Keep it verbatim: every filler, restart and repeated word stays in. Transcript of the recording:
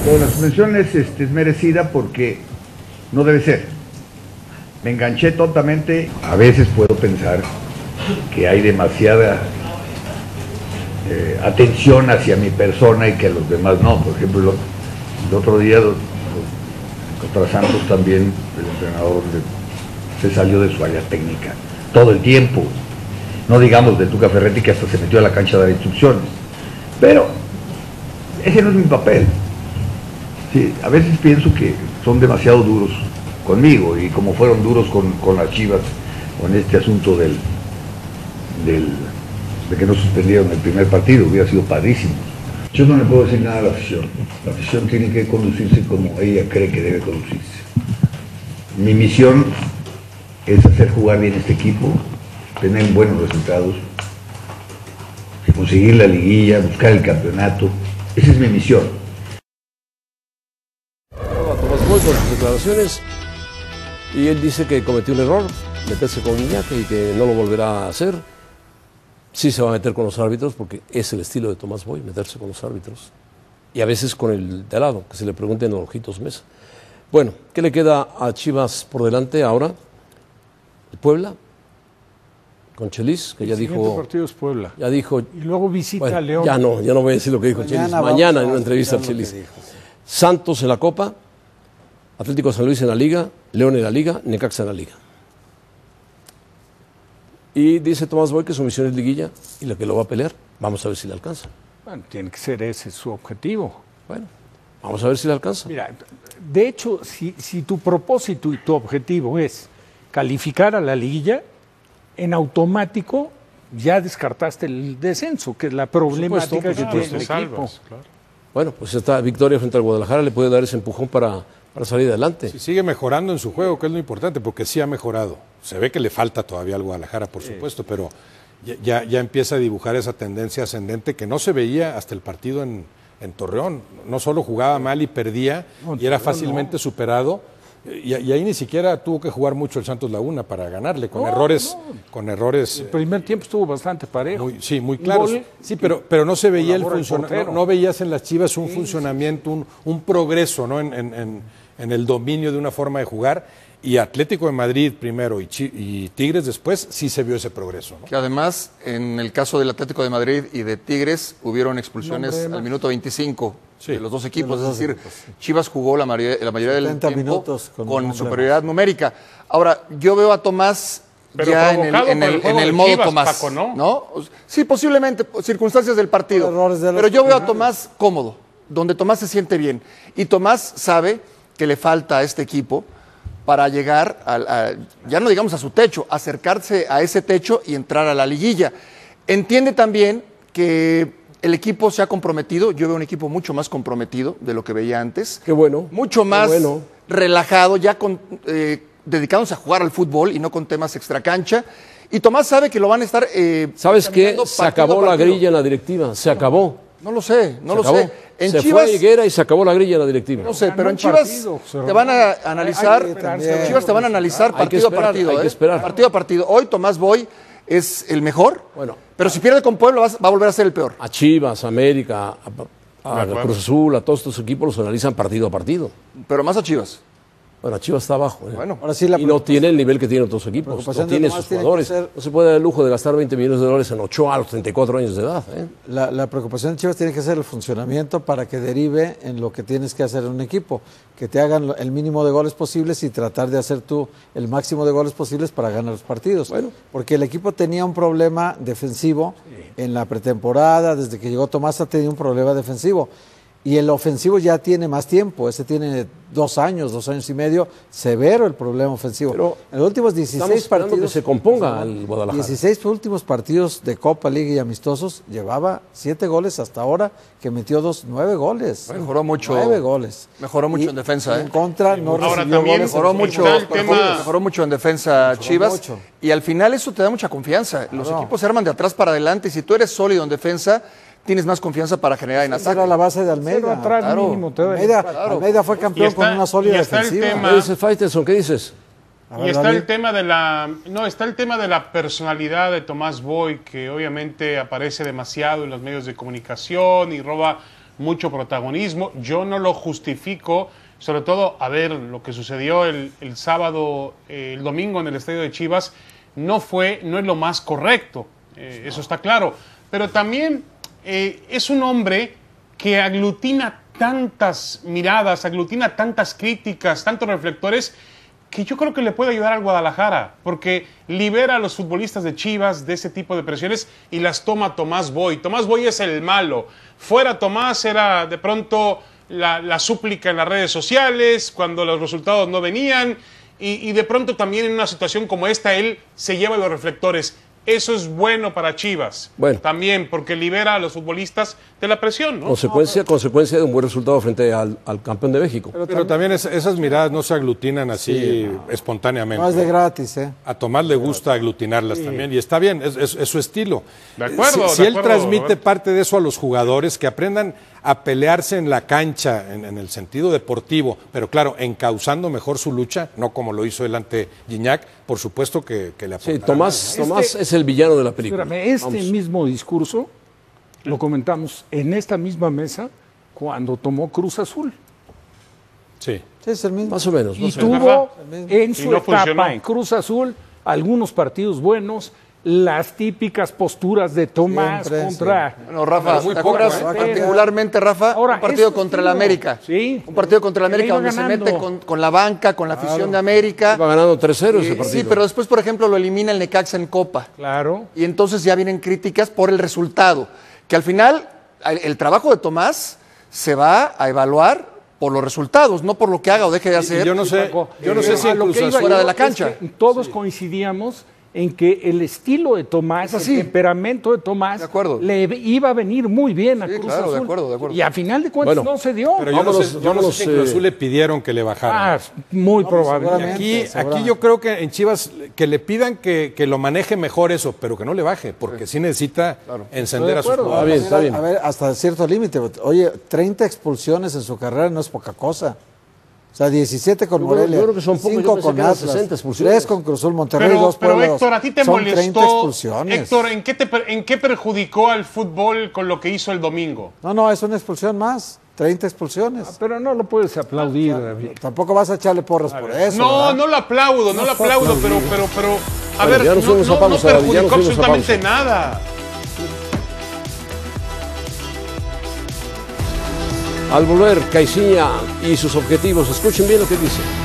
Bueno, la suspensión es, este, es merecida porque no debe ser. Me enganché tontamente. A veces puedo pensar que hay demasiada eh, atención hacia mi persona y que a los demás no. Por ejemplo, el, el otro día contra Santos también el entrenador de, se salió de su área técnica todo el tiempo. No digamos de Tuca Ferretti, que hasta se metió a la cancha a dar instrucciones. Pero ese no es mi papel. Sí, a veces pienso que son demasiado duros conmigo y como fueron duros con, con las Chivas, con este asunto del, del, de que no suspendieron el primer partido, hubiera sido padrísimo. Yo no le puedo decir nada a la afición. La afición tiene que conducirse como ella cree que debe conducirse. Mi misión es hacer jugar bien este equipo, tener buenos resultados, conseguir la liguilla, buscar el campeonato. Esa es mi misión. Tomás Boy con sus declaraciones y él dice que cometió un error, meterse con Guiñac y que no lo volverá a hacer. Sí se va a meter con los árbitros porque es el estilo de Tomás Boy, meterse con los árbitros. Y a veces con el de al lado, que se le pregunten a Ojitos Mesa. Bueno, ¿qué le queda a Chivas por delante ahora? El Puebla, con Chelis, que ya dijo... El siguiente partido es Puebla. Ya dijo... Y luego visita bueno, a León. Ya no, ya no voy a decir lo que dijo Chelis. Mañana en una entrevista a Chelis. Santos en la Copa, Atlético de San Luis en la Liga, León en la Liga, Necaxa en la Liga. Y dice Tomás Boy que su misión es liguilla y la que lo va a pelear. Vamos a ver si le alcanza. Bueno, tiene que ser ese su objetivo. Bueno, vamos a ver si le alcanza. Mira, de hecho, si, si tu propósito y tu objetivo es calificar a la liguilla, en automático ya descartaste el descenso, que es la problemática supuesto, que claro, tiene el equipo. salvas, claro. Bueno, pues esta victoria frente al Guadalajara le puede dar ese empujón para, para salir adelante. Si sigue mejorando en su juego, que es lo importante, porque sí ha mejorado. Se ve que le falta todavía al Guadalajara, por sí. supuesto, pero ya, ya, ya empieza a dibujar esa tendencia ascendente que no se veía hasta el partido en, en Torreón. No solo jugaba mal y perdía, no, y era fácilmente no. superado. Y, y ahí ni siquiera tuvo que jugar mucho el Santos Laguna para ganarle, con no, errores, no. con errores. El primer tiempo estuvo bastante parejo. Muy, sí, muy claro. Sí, pero, pero no se veía el funcionamiento, no, no veías en las Chivas un sí, funcionamiento, un, un progreso, ¿no? En, en, en, en el dominio de una forma de jugar. Y Atlético de Madrid primero y, Chi y Tigres después, sí se vio ese progreso, ¿no? Que además, en el caso del Atlético de Madrid y de Tigres, hubieron expulsiones al minuto veinticinco sí. de los dos equipos. Los dos es decir, equipos, sí. Chivas jugó la mayoría, la mayoría del tiempo con, con superioridad numérica. Ahora, yo veo a Tomás Pero ya en el, en el, el, en el modo Chivas, Tomás. Paco, ¿no? ¿no? Sí, posiblemente, circunstancias del partido. De pero yo veo a Tomás cómodo, donde Tomás se siente bien. Y Tomás sabe que le falta a este equipo para llegar, a, a, ya no digamos a su techo, acercarse a ese techo y entrar a la liguilla. Entiende también que el equipo se ha comprometido, yo veo un equipo mucho más comprometido de lo que veía antes. Qué bueno. Mucho más bueno. relajado, ya con, eh, dedicándose a jugar al fútbol y no con temas extracancha. Y Tomás sabe que lo van a estar... Eh, ¿Sabes qué? Se acabó la grilla en la directiva, se acabó. No lo sé, no se lo acabó. sé. En se Chivas, fue Higuera y se acabó la grilla en la directiva. No sé, pero en Chivas partido, te van a analizar, en Chivas te van a analizar partido esperar, a partido, hay ¿eh? que esperar. partido a partido. Hoy Tomás Boy es el mejor, bueno, pero si pierde con Puebla va a volver a ser el peor. A Chivas, a América, a, a Cruz Azul, a todos estos equipos los analizan partido a partido. Pero más a Chivas. Bueno, Chivas está abajo. ¿eh? Bueno, ahora sí la y no tiene el nivel que tienen otros equipos. No tiene sus jugadores. Ser... No se puede dar el lujo de gastar veinte millones de dólares en Ochoa a los treinta y cuatro años de edad. ¿eh? La, la preocupación de Chivas tiene que ser el funcionamiento para que derive en lo que tienes que hacer en un equipo. Que te hagan el mínimo de goles posibles y tratar de hacer tú el máximo de goles posibles para ganar los partidos. Bueno. Porque el equipo tenía un problema defensivo sí. en la pretemporada. Desde que llegó Tomás ha tenido un problema defensivo. Y el ofensivo ya tiene más tiempo, ese tiene dos años, dos años y medio, severo el problema ofensivo. Pero en los últimos dieciséis partidos que se componga el Guadalajara. dieciséis últimos partidos de Copa, Liga y amistosos, llevaba siete goles hasta ahora, que metió dos, nueve goles. Mejoró mucho. Nueve goles. Mejoró mucho y, en defensa. En contra, no ahora recibió también goles. Mejoró mucho, tema... mejoró mucho en defensa mejoró Chivas. Mucho. Y al final eso te da mucha confianza. Los no. equipos se arman de atrás para adelante y si tú eres sólido en defensa, tienes más confianza para generar en ataque. Era la base de Almeida. Atrás, claro. Mínimo, te Almeida, claro. Almeida fue campeón está, con una sólida defensiva. Tema, ¿Qué dices, Faitelson? ¿Qué dices? Y está el tema de la no está el tema de la personalidad de Tomás Boy, que obviamente aparece demasiado en los medios de comunicación y roba mucho protagonismo. Yo no lo justifico, sobre todo, a ver, lo que sucedió el, el sábado, eh, el domingo en el estadio de Chivas, no fue, no es lo más correcto, eh, eso está claro. Pero también eh, es un hombre que aglutina tantas miradas, aglutina tantas críticas, tantos reflectores, que yo creo que le puede ayudar al Guadalajara, porque libera a los futbolistas de Chivas de ese tipo de presiones y las toma Tomás Boy. Tomás Boy es el malo. Fuera Tomás era de pronto la, la súplica en las redes sociales, cuando los resultados no venían, y, y de pronto también en una situación como esta él se lleva los reflectores. Eso es bueno para Chivas, bueno, también, porque libera a los futbolistas de la presión, ¿no? Consecuencia, consecuencia de un buen resultado frente al, al campeón de México. Pero, Pero también es, esas miradas no se aglutinan así sí, no. espontáneamente. No es de gratis, ¿eh? A Tomás le gusta aglutinarlas sí. también, y está bien, es, es, es su estilo. De acuerdo, Si, si de él acuerdo, transmite Roberto. parte de eso a los jugadores, que aprendan a pelearse en la cancha, en, en el sentido deportivo, pero claro, encauzando mejor su lucha, no como lo hizo él ante Gignac, por supuesto que, que le aportará. Sí, Tomás, Este, Tomás es el villano de la película. Espérame, este Vamos. mismo discurso lo comentamos en esta misma mesa cuando tomó Cruz Azul. Sí. Sí, es el mismo. Más o menos. Y Más o menos. tuvo en su no etapa funcionó. en Cruz Azul algunos partidos buenos, las típicas posturas de Tomás Siempre, contra... sí. Bueno, Rafa, Muy ¿te poco, acuerdas ¿eh? particularmente, Rafa? Ahora, un partido ese contra el estilo, América. sí. Un partido contra el Que le América iba donde se ganando. mete con, con la banca, con la afición de América. Iba ganando tres cero ese Eh, partido. sí, pero después, por ejemplo, lo elimina el Necaxa en Copa. Claro. Y entonces ya vienen críticas por el resultado. Que al final, el, el trabajo de Tomás se va a evaluar por los resultados, no por lo que haga o deje de Y hacer. yo no sé, Paco, yo no eh, sé si a en lo Cruz que iba Azul- fuera yo de la es cancha. que todos coincidíamos en que el estilo de Tomás, Es así. el temperamento de Tomás, De acuerdo. le iba a venir muy bien a Sí, Cruz claro, de Azul. acuerdo, de acuerdo. Y a final de cuentas Bueno, no se dio. Pero yo no Vámonos, sé, yo no sé vámonos, si en Cruz eh, Azul le pidieron que le bajara. Ah, muy probable. seguramente. Aquí, aquí seguramente. yo creo que en Chivas que le pidan que, que lo maneje mejor eso, pero que no le baje, porque sí necesita encender a sus Está jugadores. bien, está bien. A ver, hasta cierto límite. Oye, treinta expulsiones en su carrera no es poca cosa. O sea, diecisiete con Yo creo- Morelia, yo creo que son pocos, yo cinco pensé con que eran Atlas, sesenta expulsiones. tres con Cruz Azul, Monterrey, Pero, dos pero Puebla, Héctor, ¿a ti te son treinta molestó? expulsiones. Héctor, ¿en qué, te, per- ¿en qué perjudicó al fútbol con lo que hizo el domingo? No, no, es una expulsión más. treinta expulsiones. Pero no lo puedes aplaudir, David. Tampoco vas a echarle porras por eso. No, ¿verdad? no lo aplaudo, no lo aplaudo, pero, pero, pero, a Bueno, ver, ya no, nos fuimos a no- no pausa, ya nos perjudicó fuimos a absolutamente pausa. nada. Al volver, Caixinha y sus objetivos. Escuchen bien lo que dice.